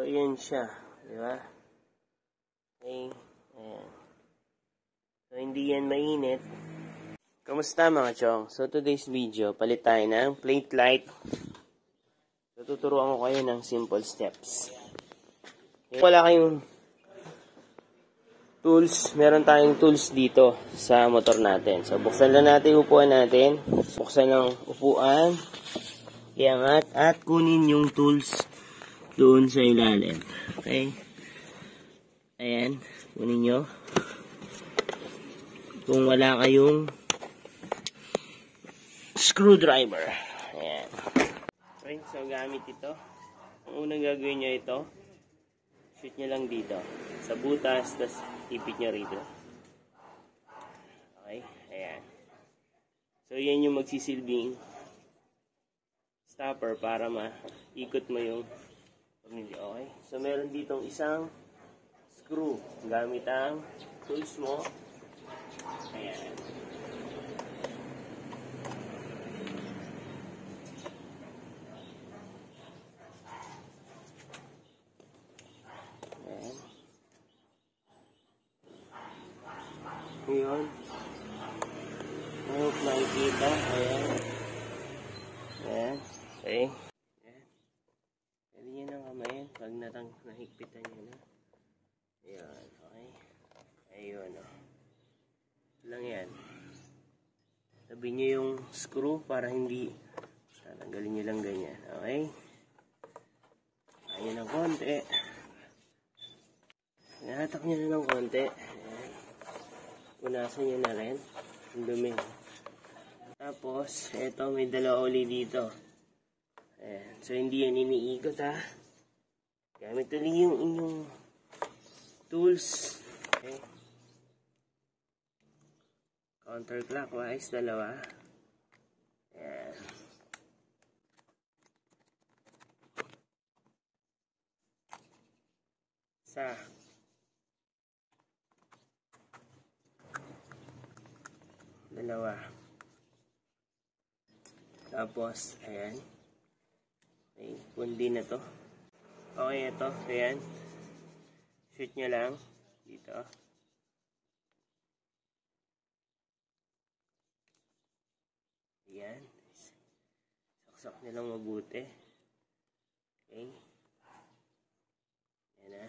ayan siya. Diba? Okay. Ayan. So, hindi yan mainit. Kamusta mga chong? So, today's video, palit tayo ng plate light. So, tuturuan ko kayo ng simple steps. Okay. Wala kayong tools, meron tayong tools dito sa motor natin. So, buksan lang natin yung upuan natin. Buksan ng upuan. Iangat at kunin yung tools doon sa ilalim. Okay? Ayan. Kunin nyo. Kung wala kayong screwdriver. Ayan. Okay, so gamit ito. Ang unang gagawin nyo ito, shoot nyo lang dito. Sa butas, tapos ipit nyo rito. Okay, ayan. So, yan yung magsisilbing stopper para maikot mo yung pamilya. Okay, so meron ditong isang screw. Gamit ang tools mo. Ayan. Ngayon, I hope nakikita. Ayan. Ayan. Okay. Ayan. Pwede nyo nang kamayin pag nahigpitan nyo na. Ayan. Okay. Ayun. Lang yan. Tabi nyo yung screw para hindi tanggalin nyo lang ganyan. Okay. Ayun ng konti. Nahatak nyo na ng konti. Ayan. Punasan nyo na rin. Ang dumi. Tapos, eto may dalawa uli dito. Ayan. So, hindi yan iniikot ha. Gamit ulit yung inyong tools. Okay. Counterclockwise, dalawa. Ayan. Isa. Dalawa. Tapos, ayan. Okay, pundi na to. Okay, ito. Ayan. Shoot nyo lang. Dito. Ayan. Saksak nyo lang mabuti. Okay. Ayan na.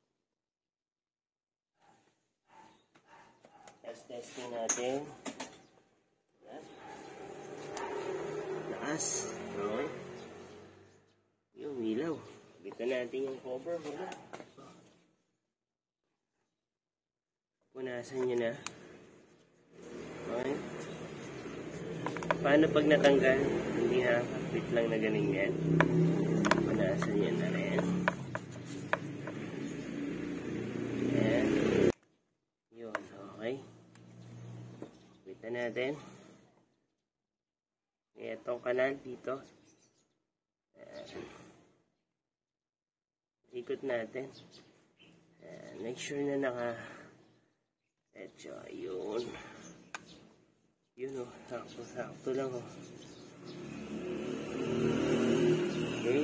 Testing natin. Lakas. Okay. Yung ilaw. Bitan natin yung cover. Wala. Punasan nyo na. Okay. Paano pag natanggal? Hindi na. Kapit lang na ganing yan. Punasan nyo na rin. Ayan. Yun. Okay. Bitan natin. Itong kanal dito. Ikot natin. Make sure na naka-etcho. Yun. Yun o. Sakto lang o. Okay.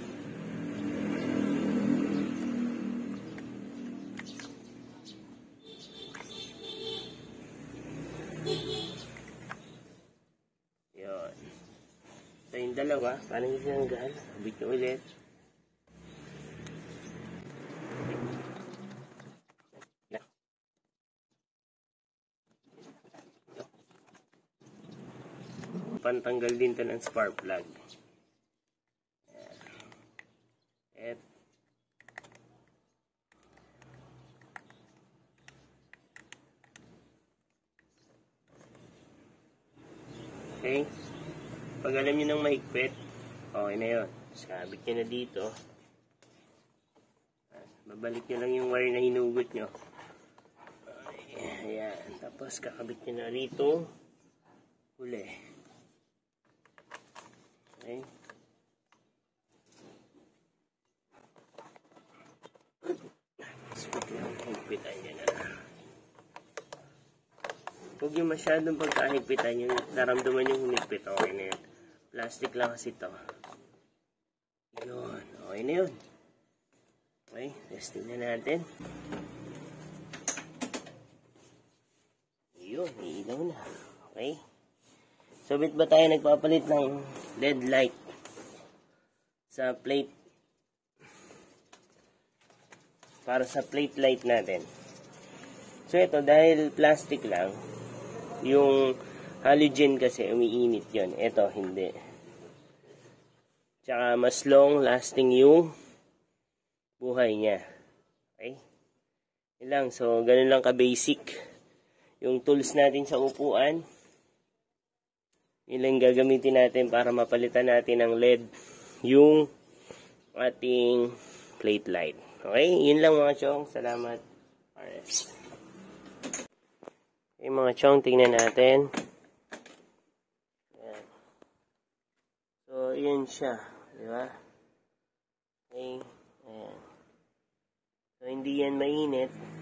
Ito yung dalawa, paano nyo sinanggal? Habit nyo ulit. Pantanggal din ito ng spark plug. Ayan. Okay. Pag alam nyo nang mahigpit, okay na yun. Sabit nyo na dito. Babalik nyo lang yung wire na hinugot nyo. Ayan. Tapos kakabit nyo na rito. Huli. Okay. Speak lang. Higpitan nyo na. Huwag yung masyadong pagkahigpitan yung naramdaman yung humigpit. Okay na yun. Plastic lang kasi ito. Yun. Okay na yun. Okay, testing na natin. Yun, iilaw na. Okay. So, bit ba tayo nagpapalit ng LED light sa plate? Para sa plate light natin. So, ito, dahil plastic lang, yung halogen kasi umiinit yon. Ito, hindi. Tsaka, mas long lasting yung buhay niya. Okay? Yun lang. So, ganun lang ka-basic. Yung tools natin sa upuan, yun lang gagamitin natin para mapalitan natin ng LED yung ating plate light. Okay? Yun lang mga chong. Salamat. RS. Okay mga chong, tingnan natin. Ayan. So, yun siya. Diba? Okay. Ayan. So, hindi yan mainit.